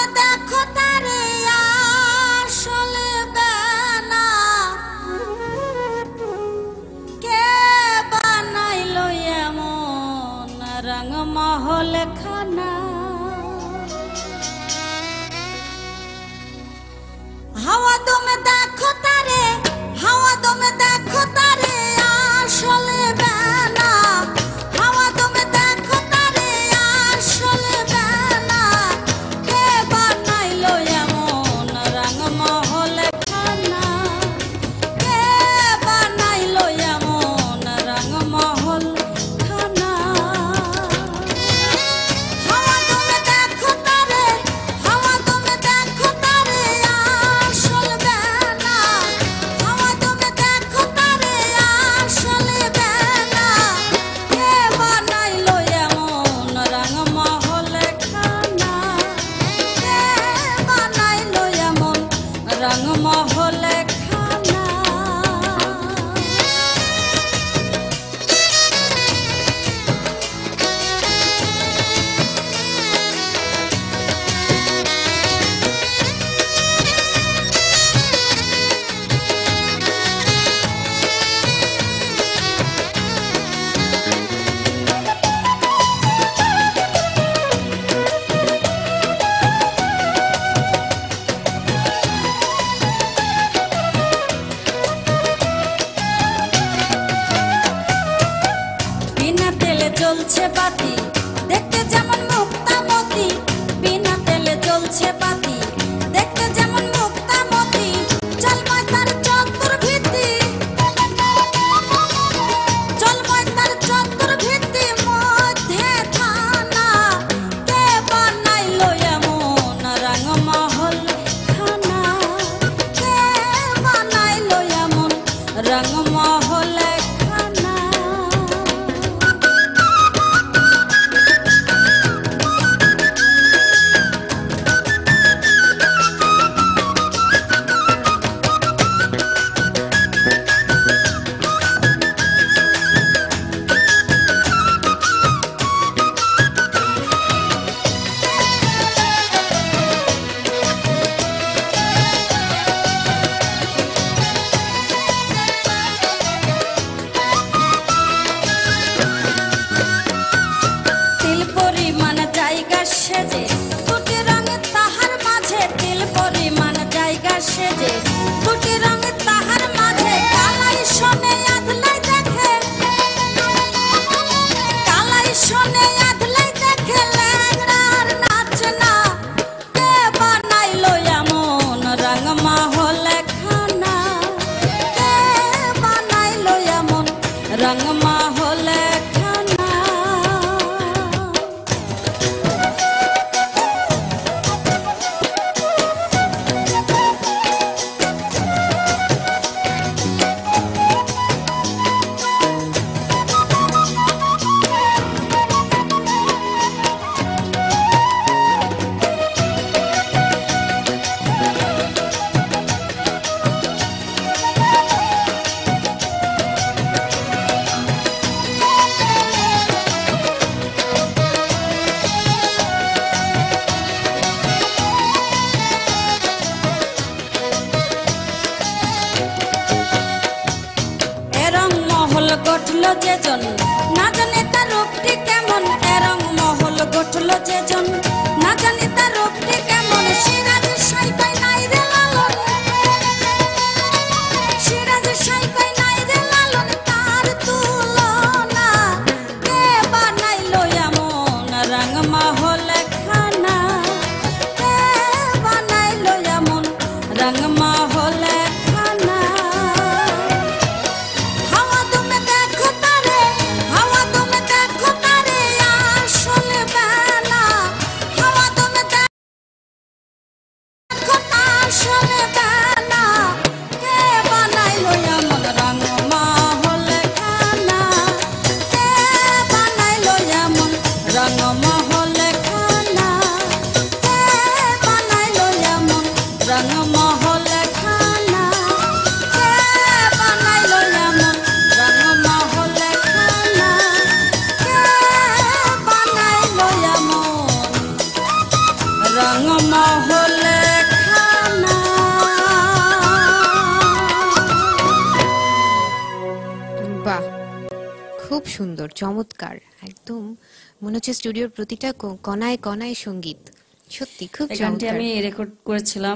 দেখো তারে আসলে বেলা কে বানাইলো এমন রংমহল খানা। হাওয়া দমে দেখো তারে, হাওয়া দমে দেখো তারে আসলে বেলা। হাওয়া দমে দেখো তারে আসলে বেলা কে বানাইলো এমন রংমহল খানা। কে বানাইলো এমন রংমহল খানা। হাওয়া দমে দেখো তারে, হাওয়া দমে দেখো তারে আসলে বেলা। হাওয়া দমে দেখো তারে আসলে বেলা কে বানাইলো এমন রংমহল খানা। কে বানাইলো এমন রংমহল খানা। বিনা তেলে জ্বলছে বাতি দেখতে যেমন মুক্তামতি। বিনা তেলে জ্বলছে বাতি দেখতে যেমন মুক্তামতি। জলময় তার চতুর্ভিত্তি, জলময় তার চতুর্ভিত্তি মধ্যে থানা। কে বানাইলো এমন রংমহল খানা। কে বানাইলো এমন রংমহল খানা। তিল পরিমাণ জায়গা সেজে দুটি রঙে তাহার মাঝে। তিল পরিমাণ জায়গা সেজে দুটি রঙে তাহার মাঝে। কালাই শোনে আধলাই দেখে, কালাই শোনে আধলাই দেখে ল্যাংড়ার নাচ না। কে বানাইলো এমন রংমহল খানা। কে বানাইলো এমন রংমহল খানা। রংমহল গঠলো যেজন না জানে তার রূপটি কেমন। রংমহল গঠলো যেজন না জানে তার রূপটি কেমন। সিরাজ সাই কই নাই রে লালন, সিরাজ সাই কই নাই রে লালন তার তুলনা। কে বানাইলো এমন রংমহল খানা। কে বানাইলো এমন রংমহল খানা। হাওয়া দমে দেখো তারে, হাওয়া দমে দেখো তারে আসলে বেলা সুন্দর, চমৎকার, একদম মনে হচ্ছে স্টুডিওর প্রতিটা কণায় কণায় সঙ্গীত। সত্যি খুব এই গানটি চমৎকার। আমি রেকর্ড করেছিলাম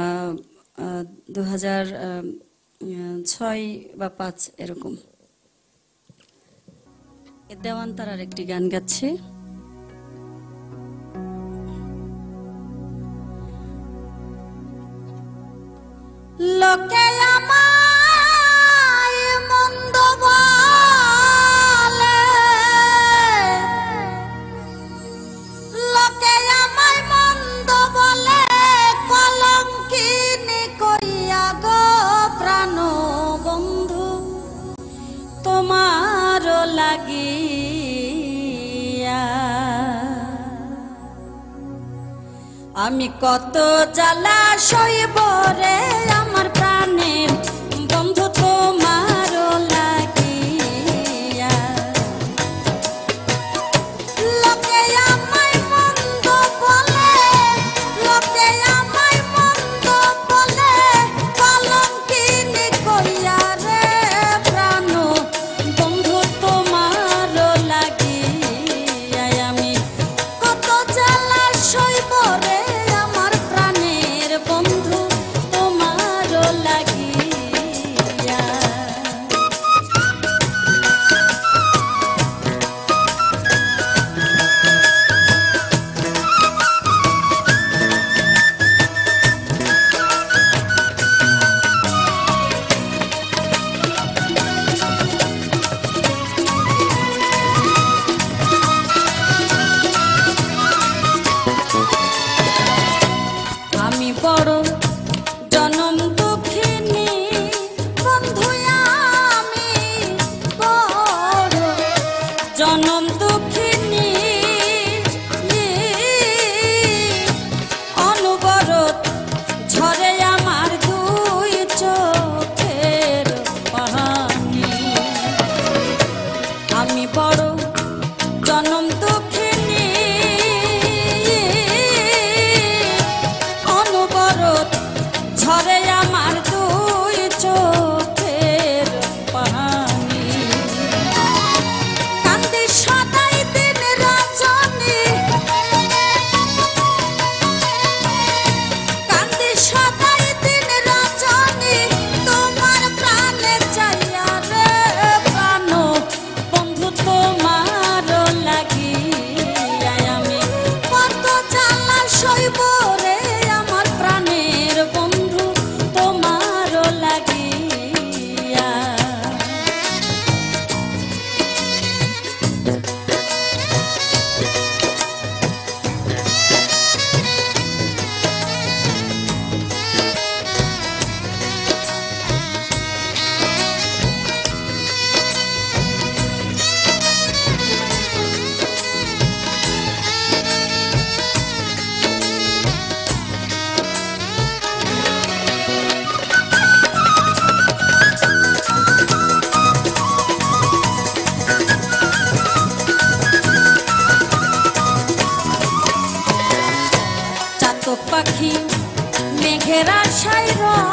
2006 বা 5 এরকম। দেওয়ান তারার একটি গান গাচ্ছি। লোকে আমায় মন্দ বলে, লোকে আমায় মন্দ বলে, কলঙ্কিনী কইয়া গো প্রাণ বন্ধু তোমার লাগিয়া। আমি কত জ্বালা সইব রে আমার প্রাণের বন্ধু তোমার লাগিয়া। লোকে আমায় মন্দ বলে, লোকে আমায় মন্দ বলে, কলঙ্কিনী কইয়া রে প্রাণ বন্ধু তোমার লাগিয়া। আমি কত জ্বালা সইব রে আমার প্রাণের বন্ধু তোমার লাগিয়া। আমি বড় জনম দুঃখিনী বন্ধু, আমি বড় জনম দুঃখিনী। অনবরত ঝরে আমার দুই চোখের পানি। আমি বড় জনম দুঃখিনী, অনবরত ঝরে আমার দুই চোখের পানি। কান্দি সদাই দিন রজনী, কান্দি সদাই দিন রজনী, তোমার প্রাণে চাইয়া রে প্রাণ বন্ধু তোমার লাগিয়া। আমি কত জ্বালা সইব রে আমার প্রাণের বন্ধু তোমার লাগিয়া। চাতক পাখি মেঘের আশায়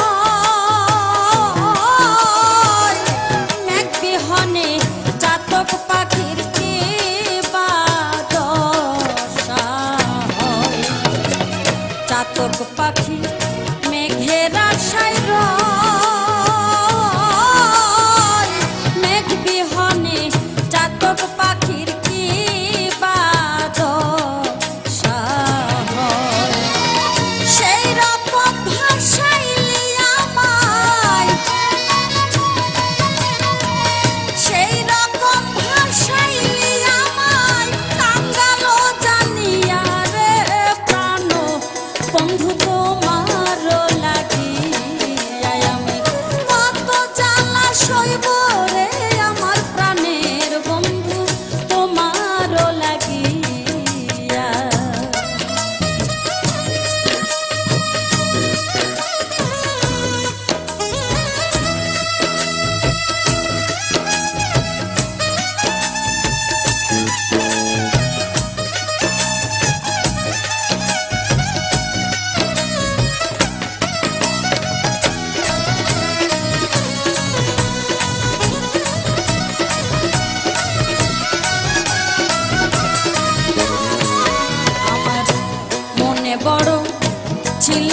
রয়, মেঘ বিহনে চাতক পাখির কি বা দশা হয়। চাতক পাখি মেঘের আশায় রয়, মেঘ বিহনে চাতক পাখির কি বা দশা হয়। সেই রকম ভাষাইলি আমায়, সেই রকম ভাষাইলি আমায়, কাঙ্গাল জানিয়া রে প্রাণ বন্ধু তোমার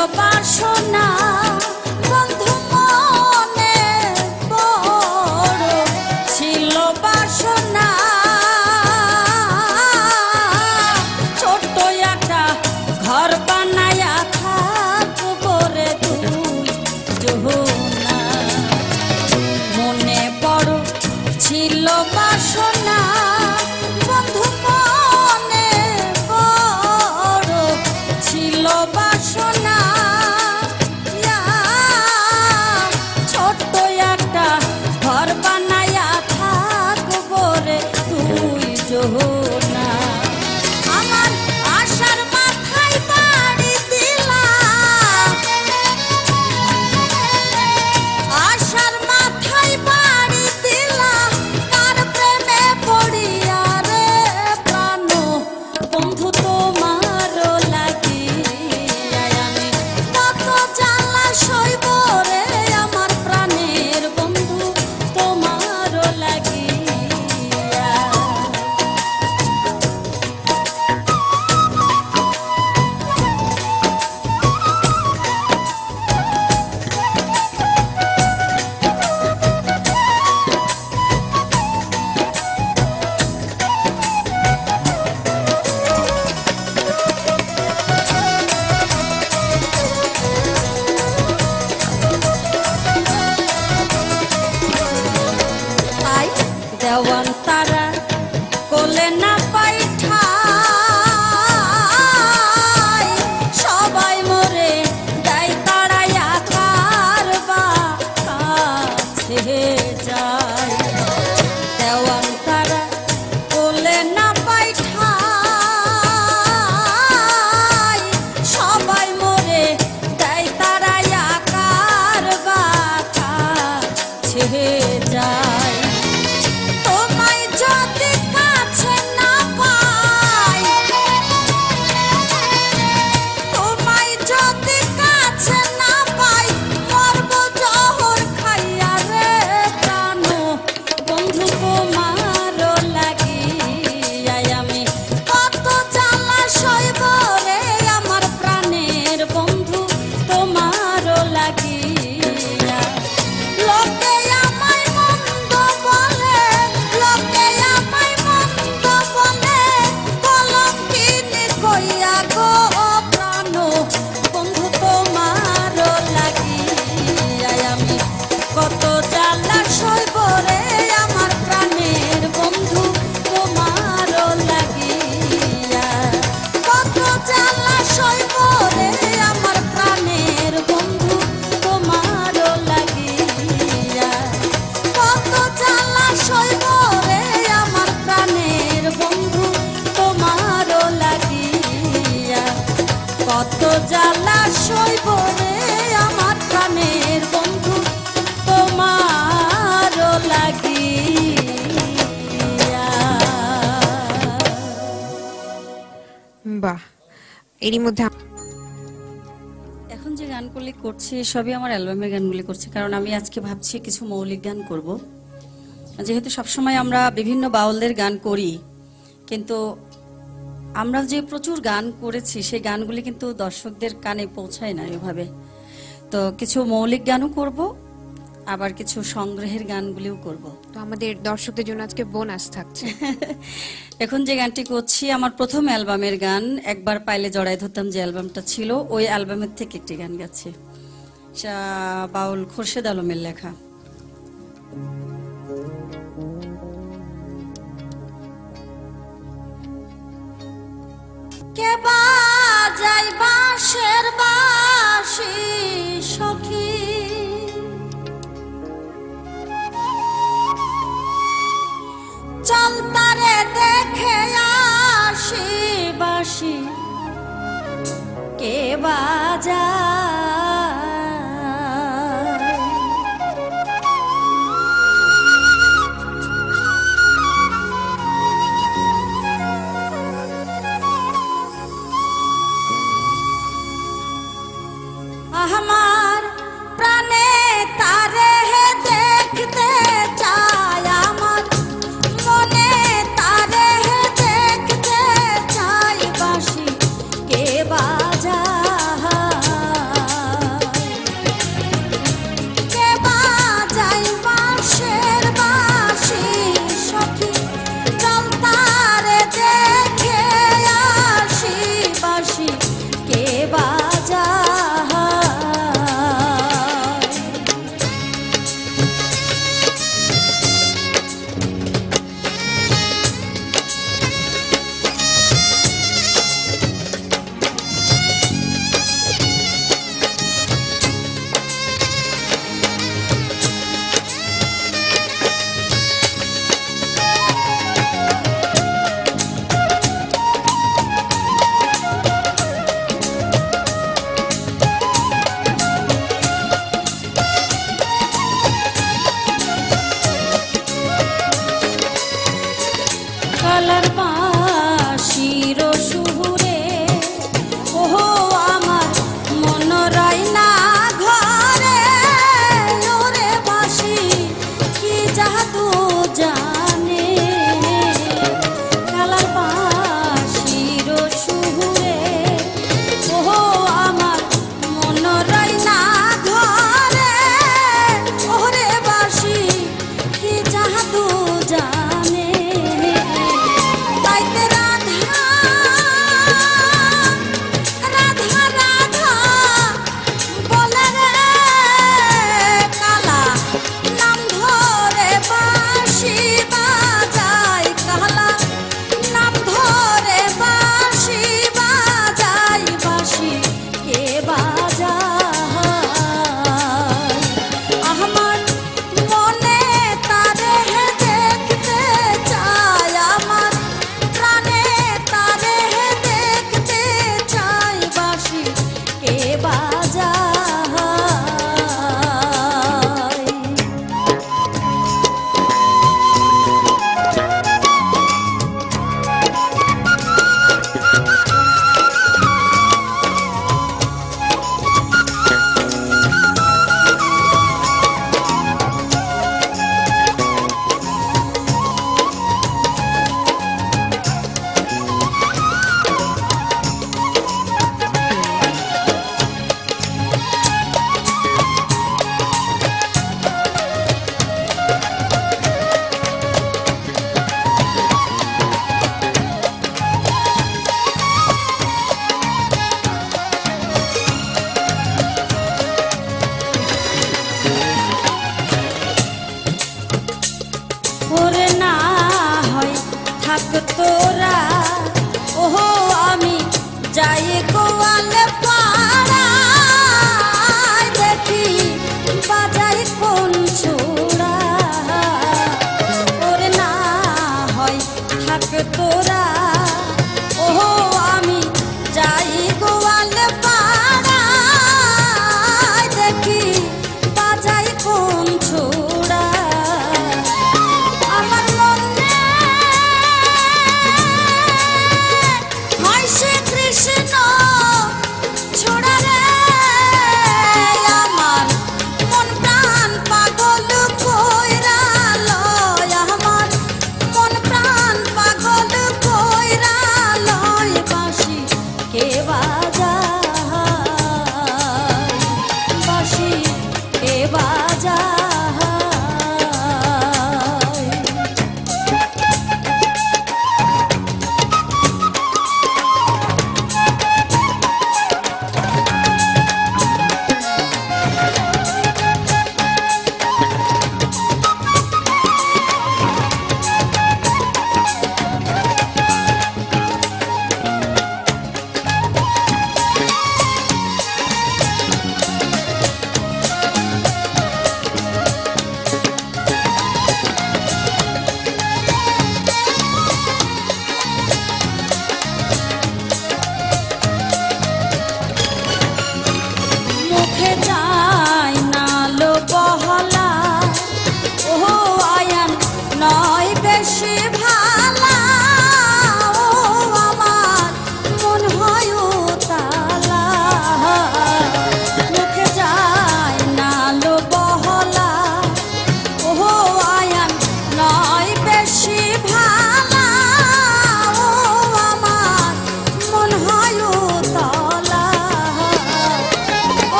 বাসনা বন্ধু মনে বড় ছিল বাসনা ছোট্ট একটা ঘর বানায়া থাকবো রে তুই যোহনা মনে বড় ছিল বাসনা বন্ধু মনে বড় ছিল বাসনা ছোট্ট একটা ঘর বানায়া থাকবো রে তুই যোহনা আমার আশার মাথায় বাড়ি দিলা আশার মাথায় বাড়ি দিলা কার প্রেমে পড়িয়া রে প্রাণ বন্ধু তোমার লাগিয়া আমি কত জ্বালা সইব রে আমার প্রাণের বন্ধু তোমার লাগিয়া তাই দেওয়ান তারা কোলে না পাইঠাই সবাই মরে দেয় তাড়াইয়া কারবা কাছে যায় দেওয়ান তারা কোলে না পাইঠাই সবাই মরে দেয় তাড়াইয়া কারবা কাছে যায় তোমায় যদি কাছে না পাই তোমায় যদি কাছে না পাই মরব জহর খাইয়া রে প্রাণ বন্ধু তোমার লাগিয়া আমি কত জ্বালা সইব রে আমার প্রাণের বন্ধু তোমার লাগিয়া লোকে আমায় মন্দ বলে লোকে আমায় মন্দ বলে কলঙ্কিনী কইয়া গো প্রাণ বন্ধু তোমার লাগিয়া আমি কত জ্বালা সইব রে আমার প্রাণের বন্ধু তোমার লাগিয়া কত জ্বালা সইব রে আমার প্রাণের বন্ধু তোমার লাগিয়া কত জ্বালা সইব রে আমার প্রাণের বন্ধু তোমার লাগিয়া কত জ্বালা সইব রে আমার প্রাণের বন্ধু তোমার লাগিয়া বাহ, এরই মধ্যে এখন যে গানগুলি করছি সবই আমার অ্যালবামের গানগুলি করছি, কারণ আমি আজকে ভাবছি কিছু মৌলিক গান করব। যেহেতু সবসময় আমরা বিভিন্ন বাউলদের গান করি, কিন্তু আমরা যে প্রচুর গান করেছি সেই গানগুলি কিন্তু দর্শকদের কানে পৌঁছায় না এভাবে। তো কিছু মৌলিক গানও করব, আবার কিছু সংগ্রহের গানগুলিও করব। তো আমাদের দর্শকদের জন্য আজকে বোনাস থাকছে। এখন যে গানটি করছি আমার প্রথম অ্যালবামের গান, একবার পাইলে জড়াই ধরতাম যে অ্যালবামটা ছিল, ওই অ্যালবামের থেকে একটি গান গাচ্ছি। বাউল খোরশেদ আলমের লেখা। কে বাজাই বাঁশের বাঁশি সখী চল তারে দেখে আসি বাঁশি কে বাজায়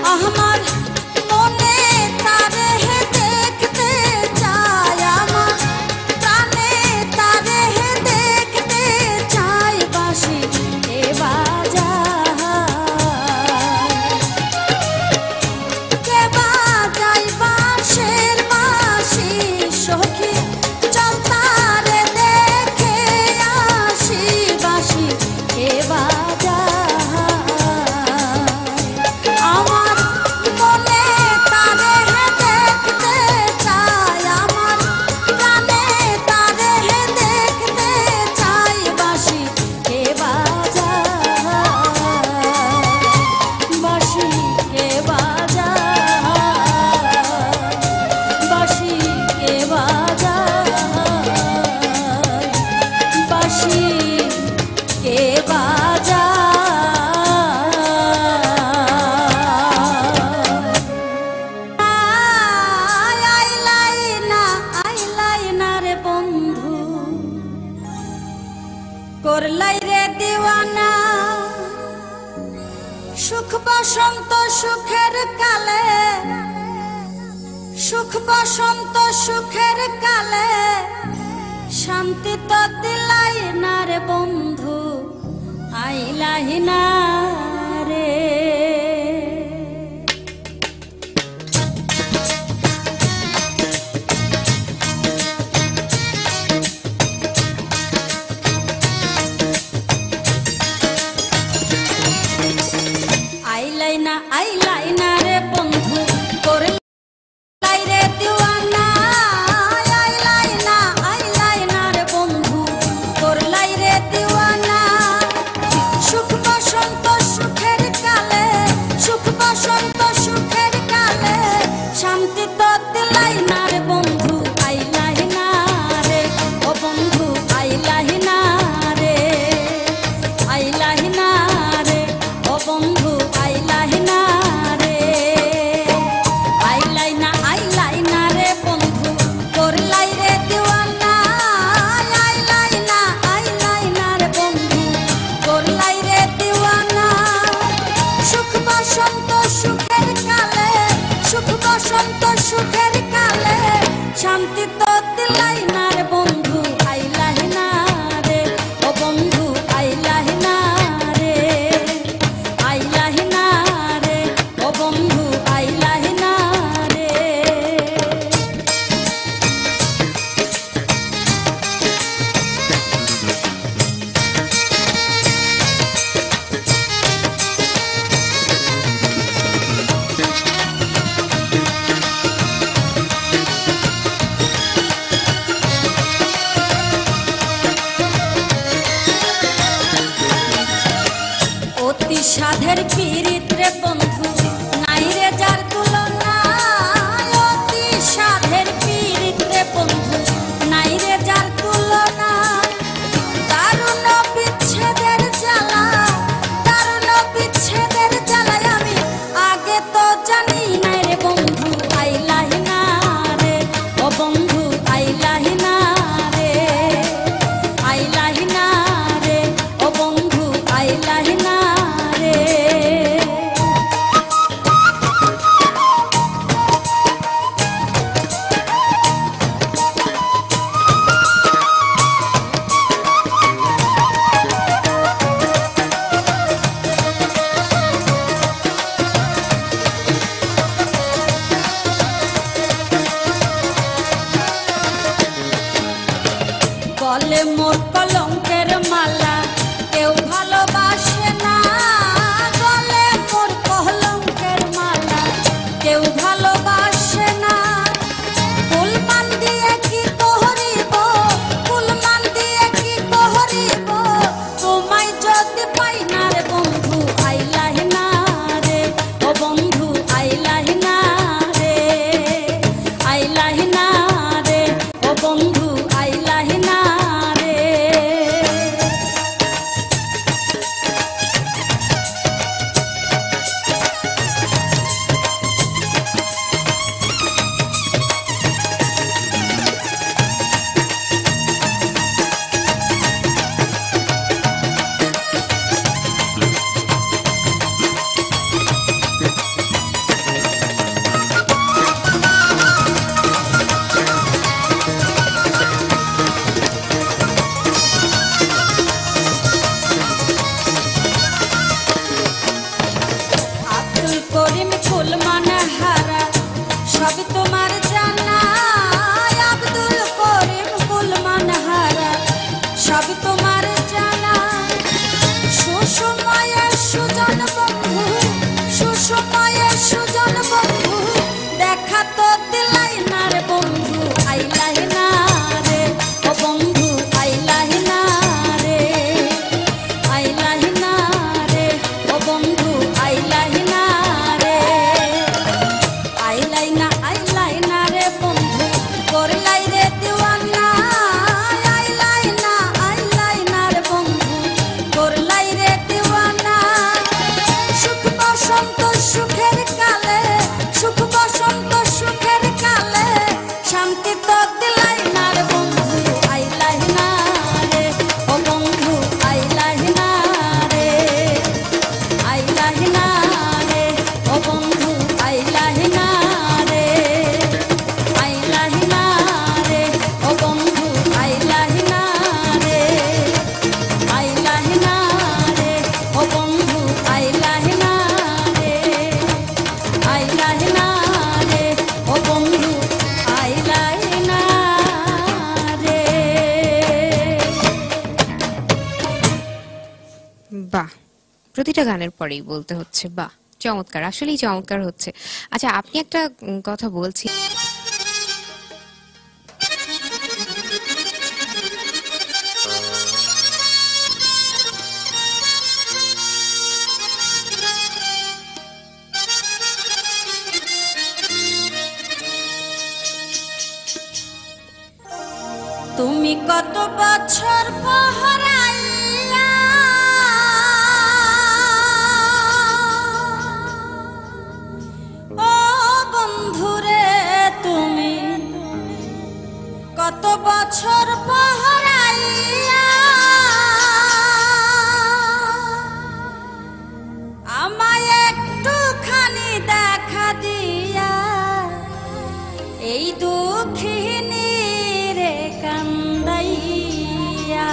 আমার মনে তারে দেখতে চাই, আমার প্রাণে তারে দেখতে চাই, বাঁশি কে বাজায় বাঁশের বাঁশি সখী, চল তারে দেখে আসি, বাঁশি কে বাজায়। আমার মনে তারে দেখতে চাই, আমার প্রাণে তারে দেখতে চাই, বাঁশি কে বাজায়, বাঁশি কে বাজায়, বাঁশি কে বাজায়, বাঁশি কে বাজায়। আইলাই না রে বন্ধু, করলাই রে দিওয়ানা, সুখ বসন্ত সুখের কালে, সুখ বসন্ত সুখের কালে, শান্তি তো দিলাই না রে বন্ধু, আইলাই না রে। আইলাই না রে বন্ধু, করলাই রে দিওয়ানা, আইলাই না রে বন্ধু, করলাই রে দিওয়ানা, সুখ বসন্ত সুখের কালে, সুখ বসন্ত সুখের কালে, শান্তি তো দিলাই না রে বন্ধু, আইলাই না রে ও বন্ধু, আইলাই না রে, আইলাই না রে ও বন্ধু, আইলাই না রে, আইলাই না রে বন্ধু, করলাই রে দিওয়ানা, আইলাই না রে বন্ধু, করলাই রে দিওয়ানা, সুখ বসন্ত সুখের কালে, সুখ বসন্ত সুখের কালে, শান্তি তো দিলাই না রে বন্ধু, আইলাই না রে ও বন্ধু, আইলাই না রে, আইলাই না রে ও বন্ধু, আইলাই না রে। প্রতিটা গানের পরেই বলতে হচ্ছে বাহ চমৎকার, আসলেই চমৎকার হচ্ছে। আচ্ছা আপনি একটা কথা বলছি, তুমি কত বছর পহরাইয়া ও বন্ধুরে, তুমি কত বছর পহরাইয়া আমায় একটুখানি দেখা দিয়া এই দুঃখিনী রে কান্দাইয়া।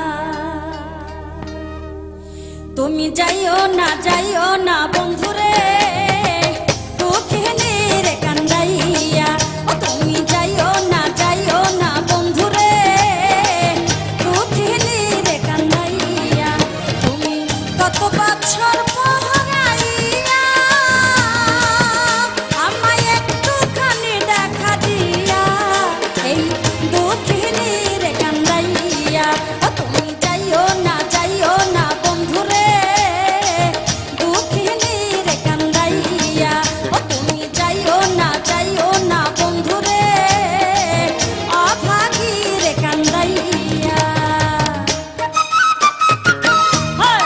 তুমি যাইও না বন্ধুরে, দুঃখিনী রে কান্দাইয়া। ও তুমি যাইও না বন্ধুরে, দুঃখিনী রে কান্দাইয়া। তুমি কত বছর পহরাইয়া আমায় একটুখানি দেখা দিয়া এই দুঃখিনী রে কান্দাইয়া। ও তুমি যাইও না বন্ধুরে, দুঃখিনী রে কান্দাইয়া। ও তুমি যাইও না বন্ধুরে, অভাগী রে কান্দাইয়া। হয়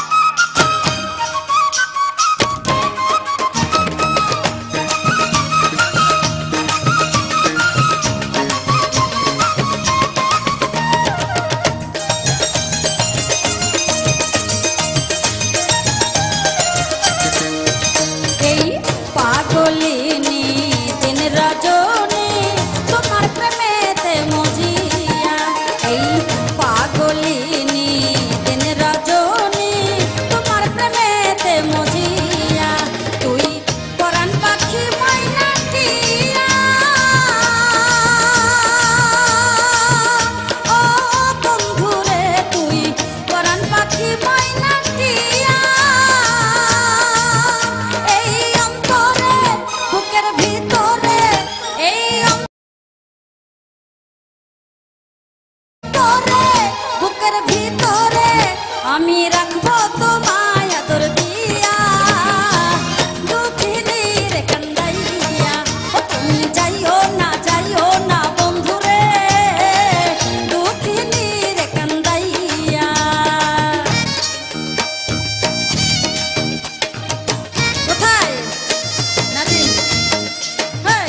এই পাগলিনী দিন রজনী তোমার প্রেমেতে মজিয়া। এই পাগলিনী দিন রজনী তোমার প্রেমেতে মজিয়া। তুই পরাণ পাখি ময়নাটিয়া ও বন্ধুরে, তুই পরাণ পাখি ময়নাটিয়া। এই অন্তরে বুকের ভিতরে, এই অন্তরে বুকের ভিতরে আমি রাখবো তোমায় আদর দিয়া, দুঃখিনী রে কান্দাইয়া। ও তুমি যাইও না বন্ধুরে, দুঃখিনী রে কান্দাইয়া। কোথায় নাজিম? হেই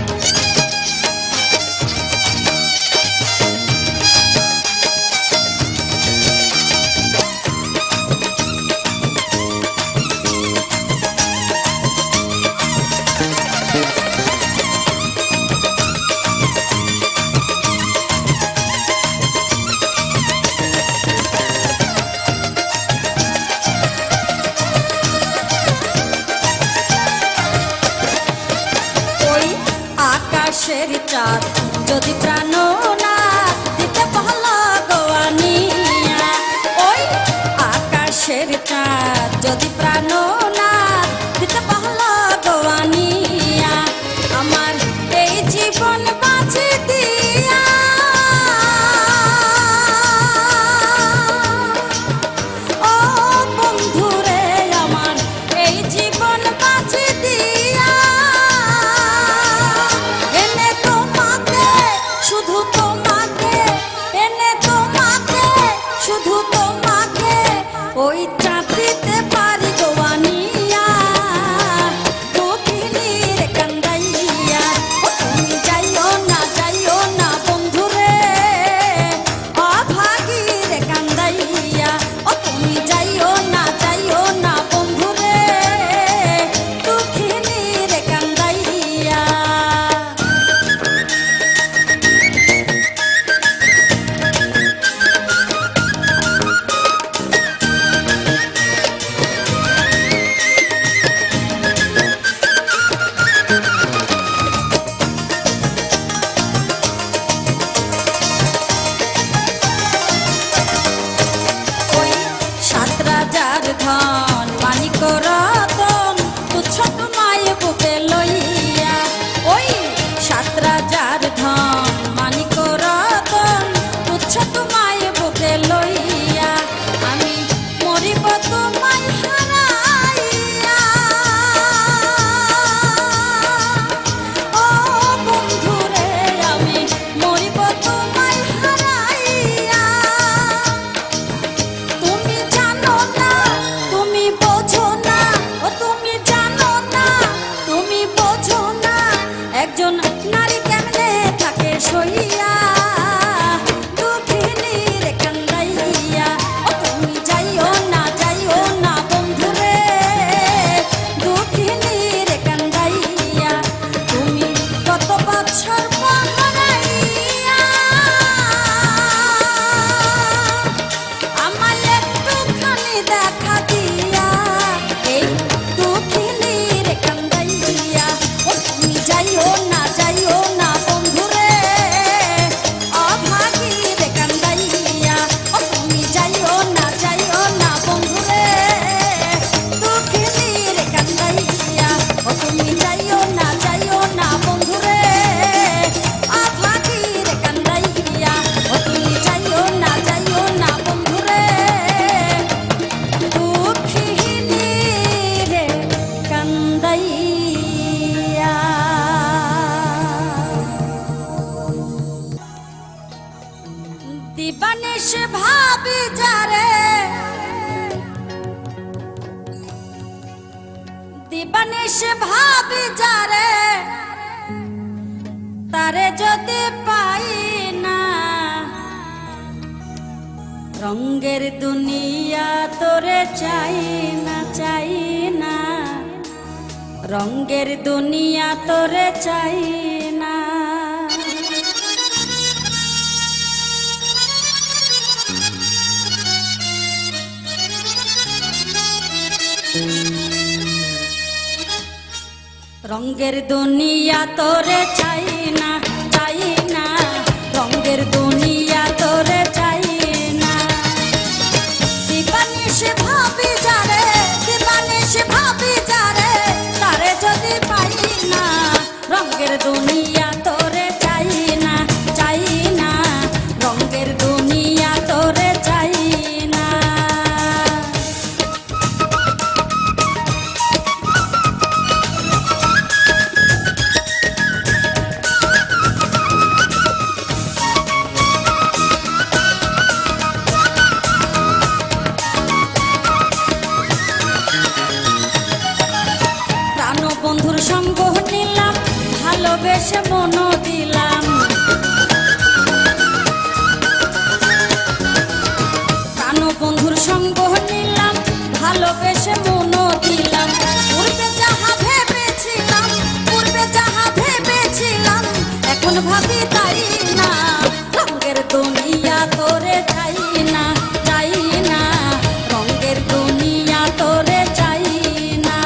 ওই আকাশের চাঁদ যদি প্রাণ না দিতে ভালো গোয়ানিয়া। ওই আকাশের চাঁদ যদি প্রাণ না দিতে ভালো গোয়ানিয়া। আমার এই জীবন বাঁচি দিয়া ও বন্ধুরে, আমার এই জীবন বাঁচি দিয়া এনে তোমাকে শুধু নিশে ভাবি যারে তারে যদি পাই না, রঙের দুনিয়া তোরে চাই না, চাই না, রঙের দুনিয়া তোরে চাই না। রঙের দুনিয়া তোরে চাই না, চাই না, রঙের দুনিয়া তোরে চাই না। দিবানিশে ভাবি যারে, দিবানিশে ভাবি যারে তারে যদি পাই না, রঙের দুনিয়া তোরে চাই না, চাই না, রঙের দুনিয়া তোরে চাই না। বন্ধুর সঙ্গ নিলাম, ভালোবেসে মন দিলাম, প্রাণ বন্ধুর সঙ্গ নিলাম, ভালোবেসে মন দিলাম। পূর্বে যাহা ভেবেছিলাম, পূর্বে যাহা ভেবেছিলাম, এখন ভাবি তাই না, রঙের দুনিয়া তোরে চাই না, চাই না, রঙের দুনিয়া তোরে চাই না।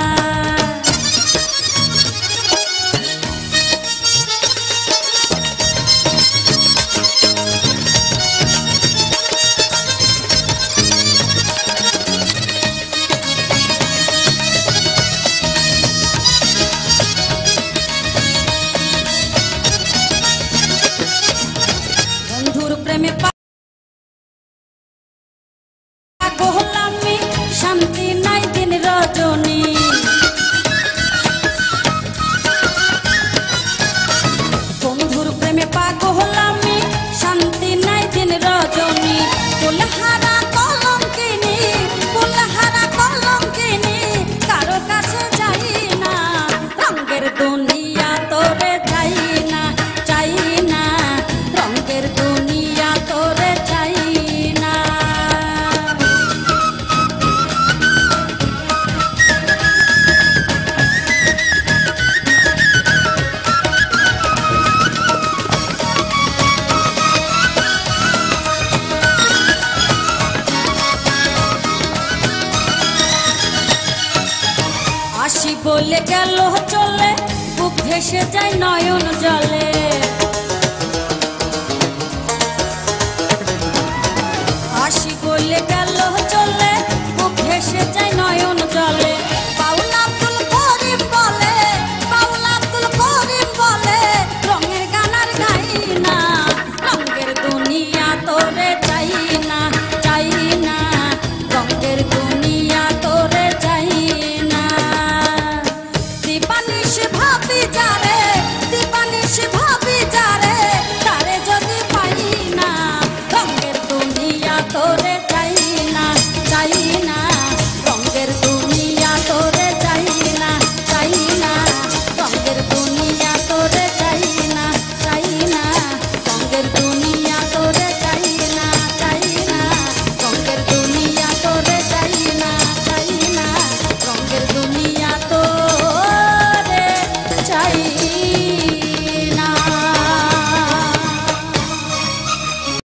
বন্ধুর প্রেমে পাগলামি, শান্তি নাই দিন রজনী, বন্ধুর প্রেমে পাগলামি, শান্তি নাই দিন রজনী। কুলহারা কলঙ্কিনী, কুলহারা কলঙ্কিনী, কারো কাছে যাই না, রঙের দুনিয়া তোরে চাই না, চাই না, রঙের দুনিয়া তোরে চাই না। আসি বলে গেল চলে, বুক ভেসে যায় নয়ন জলে, আসি বলে গেল চলে, বুক ভেসে যায় নয়ন জলে।